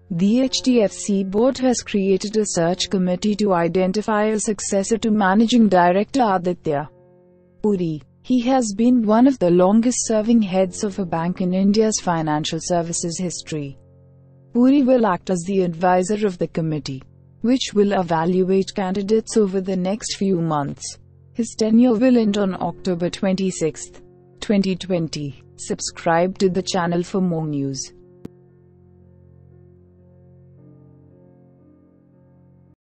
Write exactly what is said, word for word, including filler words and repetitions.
The H D F C Board has created a search committee to identify a successor to Managing Director Aditya Puri. He has been one of the longest-serving heads of a bank in India's financial services history. Puri will act as the advisor of the committee, which will evaluate candidates over the next few months. His tenure will end on October twenty-sixth, twenty twenty. Subscribe to the channel for more news.